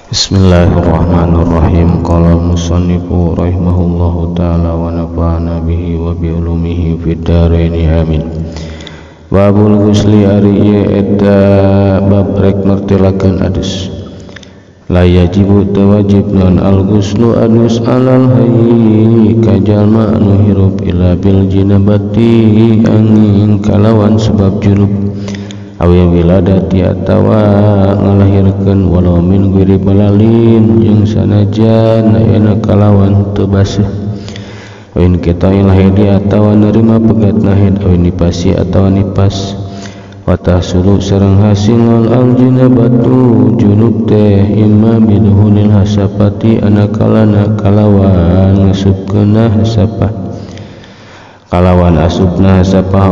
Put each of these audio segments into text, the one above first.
Bismillahirrahmanirrahim. Qala al-musannifu rahimahullahu ta'ala wa nafa'ana bihi wa bi ulumihi fid dharain amin. Babul ghusli ari eta bab rek mertilakeun adus. La yajibu tawajib non al-ghuslu adus alal hayyi ka jalma anu hirup ila bil jinabati angin kalawan sebab junub. Awi wiladati atawa ngalahirkeun walau min ghairi balalin jeung sanajan ayeuna kalawan teu baseuh. Ain kita ilahidi atawa nerima pegatna haid awi nipasi atawa nipas. Wa tahsulu sareng hasil al jinabatu junub teh imma biduhunil hasapati anakalana kalawan ngasupkeunna hasapah. Kalawan asupna hasapah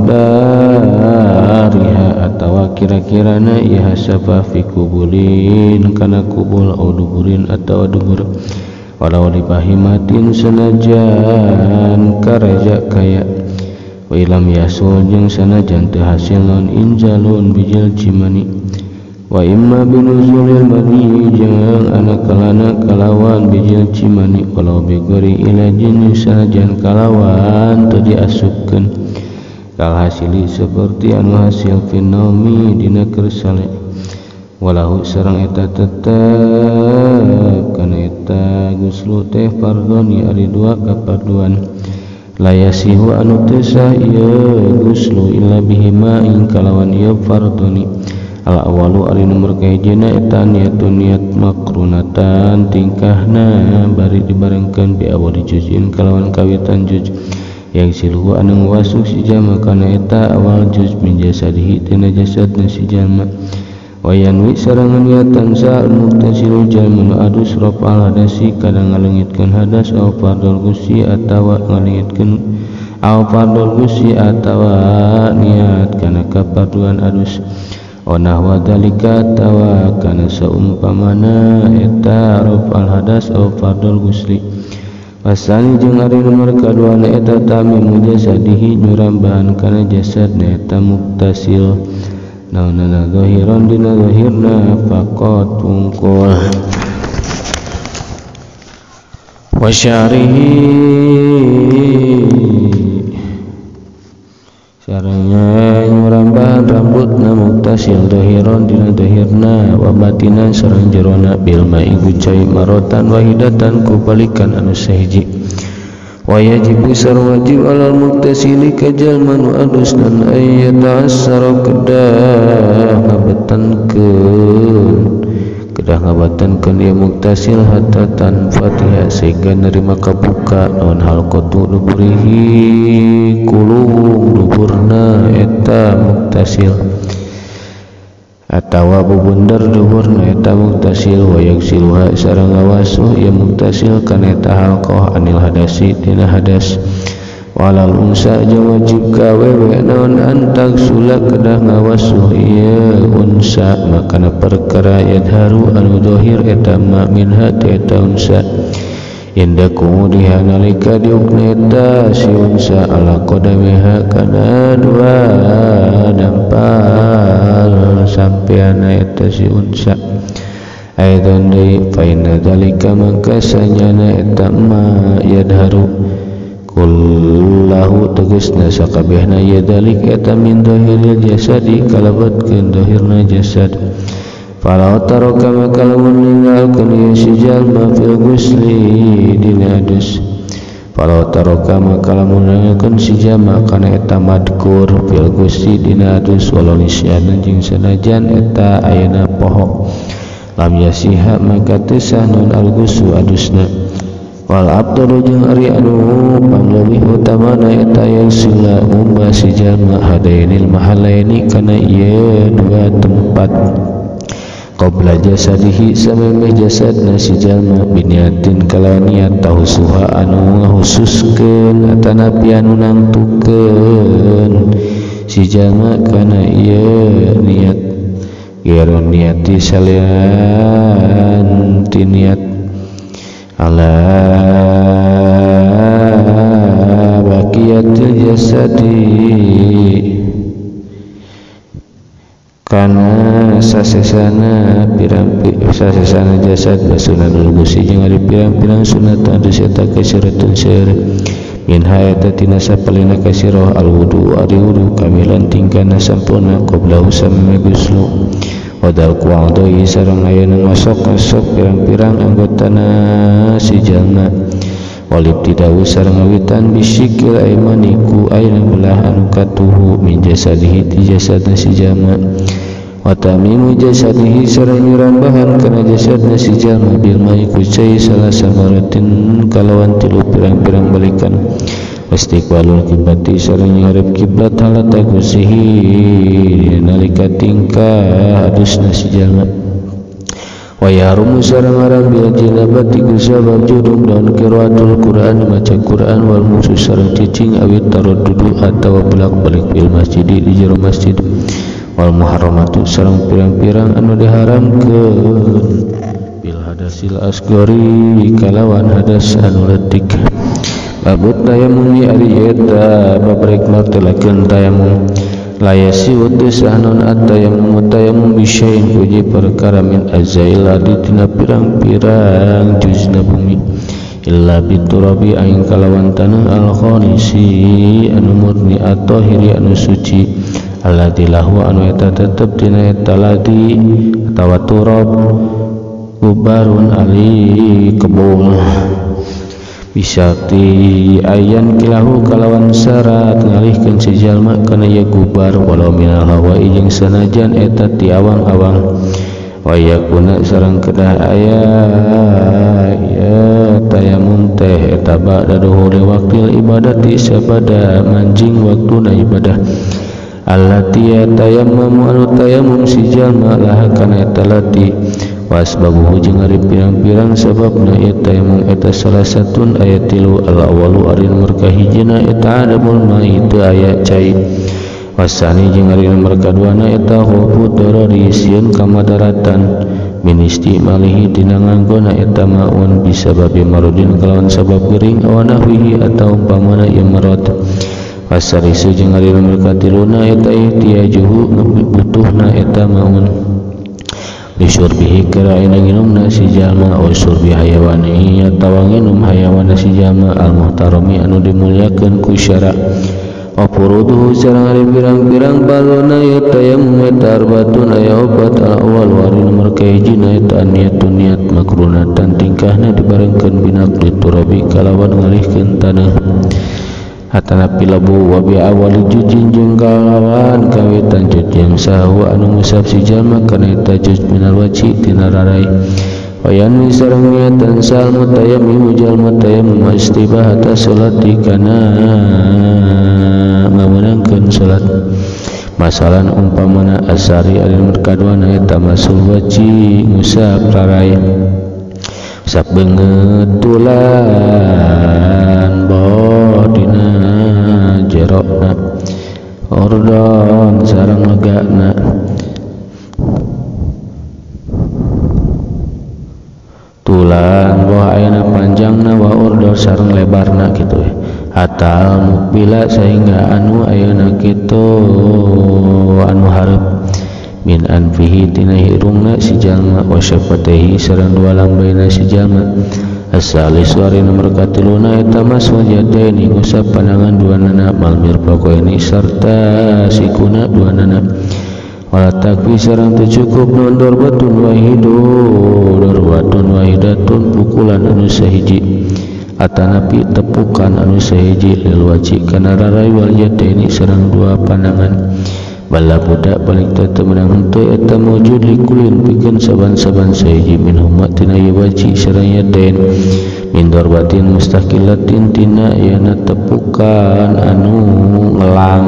omikdariha atawa kira-kirana ieu hasapah fi kubulin kana kubul au duburin atawa dubur walau dipahimatin sanajan karaja kaya wa ilam yasul jeung sanajan teu hasil non injalun bijil cimani wa imma binuzulil mani jeung anakalana kalawan bijil cimani walau bigori ila jenis sanajan kalawan teu diasupkeun kal hasili seperti anu hasil finomi dina kersale walahu sareng eta tetep kana eta guslu teh fardhon ari dua kaparduan la yasihu anu teu sah ieu guslu illa bihima ing kalawan ieu fardhoni al awalu ari nomor kahijina eta niatun niat makrunatan tingkahna bari dibarengkeun bi awali juz'in kalawan kawitan juz yang silhu anu wasuk si jama kana eta awal juz min jasadihi tina jasadna si jama wa yanwi sareng niatan sa muktasilu jalmun adus rafal hadasi kadang ngaleungitkeun hadas au fardul gusi atawa ngaleungitkeun au fardul gusi atawa niat kana kaparduan adus Onah wadhalika tawa kana saumpamana eta rafal hadas au fardul gusli. Wasani jeung ari nomor kaduana eta tamim jasadihi nyurambahan kana jasadna eta muktasil. Naunana zahiran dina zahirna faqat tungkul. Wa syarihi sarengna nyurambahan rambutna muktasil zahiran dina zahirna wa batinan sareng jerona bil ma'i gucai marotan wahidatan ku balikan anu sahiji wa yajibu sareng wajib alal muktasili ka jalma nu adusnan ay yata'assara kedah ngabatankeun ieu muktasil hatta tanfatiha sehingga nerima kabuka naon halqatu duburihi kulung duburna eta muktasil atawa bubundar duburna eta muktasil wa yaksiluha sareng ngawasuh ieu muktasil kana eta halqah anil hadasi tina hadas walal unsa jeung wajib ka awewe naon antag sula kedah ngawasuh ieu unsa makana perkara yadharu anu zahir eta ma minha eta unsa inda kumudiha nalika diukna eta si unsa ala qadamiha kana dua dampal sampeana eta si unsa aidan deui fa inna dzalika maka sanyana eta ma yadharu kullahu tegasna sakabehna yadalik eta min dhahiril jasadi kalabatkeun dhahirna jasad falau taraka maka lamun ninggalkeun ieu si jalma fil gusli dina adus falau taraka maka lamun ninggalkeun si jalma kana eta madkur fil gusli dina adus walau nisyan jeung sanajan eta ayeuna poho lam yasiha maka teu sah non al guslu adusna wal abdalu jeung ari anu panglebih utamana eta yang sila umba si jalma hadainil mahalaini kana ieu dua tempat qabla jasadihi samemeh jasadna si jalma biniatin kalawan niat tahusuha anu ngahususkeun atanapi anu nangtukeun si jalma kana ieu niat gero niati salian ti niat ala baqiyatil jasadi kana sasesana sasesana jasad sunanul gusi jeung ari pirang-pirang sunat anu eta kasyaratun syair min hayata tina sapalina kasirah al wudu ari wudu kamilan tingkana sampurna qabla usam guslu wadal kuadoi sareng ayeuna masok pirang-pirang anggotana si jalma walib tidawu sareng ngawitan bisikil aymaniku ayeuna belah anu katuhu min jasadihi ti jasadna si jalma wa tamimu jasadihi sareng nyurambahan kana jasadna si jalma bil mai kucai salah samaratin kalawan tilu pirang-pirang balikan istiqbalul kiblati sareng ngarep kiblat halata gusihi nalika tingkah hadusna si jalma wa yarumu sareng arambil jinabati kusabab judum daun qiraatul Qur'an maca Qur'an wal musus sareng cicing awit taraddudu atawa bolak-balik fil masjid di jero masjid wal muharramatu sareng pirang-pirang anu diharamkeun bil hadasil asgori kalawan hadas anu leutik babut tayamum ari eta babrek martelakeun tayamum layasi utus anon at-tayamum tayamum bisyain puji perkara min azail adi tina pirang-pirang juzna bumi illa biturabi aing kalawan tanah al-khonisi anu murni at-tahiri anu suci alladzi lahu anu eta tetep tina eta ladi atawa turab gubarun ali kebul bisati ayan kilahu kalawan syarat ngalihkeun si jalma kana ya gubar walau minal hawa'i jeung sanajan eta ti awang-awang wa yakuna sareng kedah aya ya tayamum teh eta ba'da duhuri waqtil ibadati sabada manjing waktuna ibadah allati ya tayammum anu tayamum si jalma laha kana eta lati wasbabuhu jeung ari pirang-pirang sababna eta tayamum eta salah satun ayat tilu al-awalu ari nomor kahijina eta adamul mai teu aya cai wasani jeung ari nomor kaduana eta khofu darari sieun kamadaratan min istimalihi dina nganggona eta maun bisababi marudin kalawan sabab gering aw nahwihi atawa umpamana ieu marad wasarisu jeung ari nomor katiluna eta ihtiyajuhu butuhna eta maun bisyurbihi kira ina nginumna si jalma o surbi hayawani atawa nginum hayawana si jalma al-muhtarami anu dimulyakeun ku syara wa furuduhu sareng ari pirang-pirang balona ya tayamum eta arbatun aya opat al-awwal wari nomor kahijina eta niatun niat makrunatan tingkahna dibarengkeun binaqli turabi kalawan ngalihkeun tanah hatana pilabu wa bi awali jujin jeung kalawan kawitan jujin sahu anu ngusap si jalma kana eta juj minal waci tina rarai wa yanwi sareng niatan sal mutayammim jalma tayammum istibahata salati kana ngameunangkeun salat masalan umpamana asari ari nomor kaduana eta masul waci ngusap rarai usap beungeut tulan bodina jerokna ordon sareng legana tulan boh ayeuna panjangna wa ordon sareng lebarna kitu hatal mukbila sehingga anu ayeuna kitu anu hareup min anfihi tina hirungna si jalma wa syafataihi sareng dua lambaina si jalma asalis wari nomor katiluna eta mas wajadaini ngusap pandangan duanana mal mirfaqaini sarta sikuna duanana wala takfi sareng teu cukup non darbatun wahidatun pukulan anu sahiji atanapi tepukan anu sahiji lil waji kana rarai wal yadaini sareng dua pandangan bala budak balik tetep menang henteu eta mawjud likulin pikeun saban-saban sahiji minhum tina waji sareng yadain min darbatin mustaqilatin tina yana tepukan anu ngelang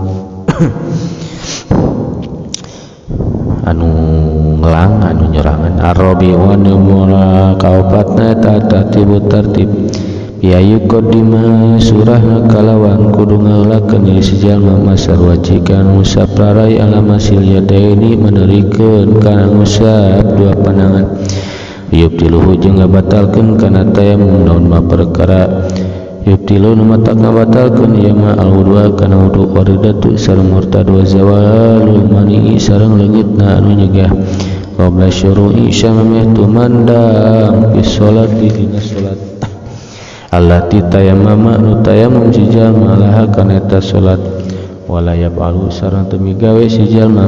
anu nyerangan arabi wa numura kaopatna eta tartib biayu kodima surah kalawan kudu ngalakeun si jalma masar wajikan ngusap rarai alamasil yadaini menerikeun kana ngusap dua pandangan yubtiluhu jeung ngabatalkeun kana tayamum naon ma perkara yubtilu numatak ngabatalkeun ieu mah al-wudua kana wudu waridatu sareng murtad wa zawalul mani sareng leungitna anu nyegah qabla syuru'i syamameh tumandang fi sholati dina salat allati tayammama nu tayammum si jalma laha kana eta salat wala yab'alu sareng teu migawe si jalma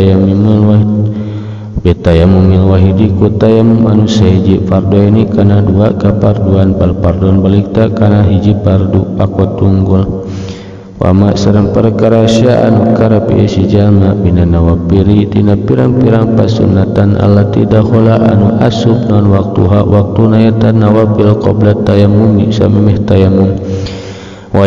bitayammumil wahidi ku tayammum anu sahiji fardu ini kana dua kaparduan bal fardun balikta kana hiji fardu akot tunggul wama sareng perkara sya anu karep si jalma minan nawafili dina pirang-pirang pasunatan allati dakhala anu asub non waktuha waktuna eta nawafil qabla tayammum samemeh tayammum wa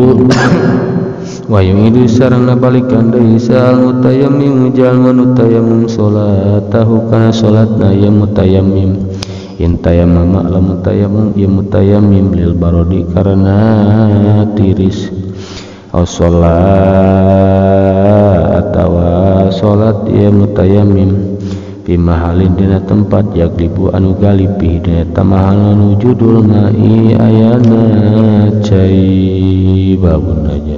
yu'idu sareng nabalikan deui sal mutayammim jalma nu tayammum salatahu kana salatna ya mutayammim in tayammama lamun tayammum ya mutayammim lil barodi karena tiris atawa salat ya mutayammim fi mahalin dina tempat yaglibu anu galib fi dina tamahal anu judulna i ayana cai babun aja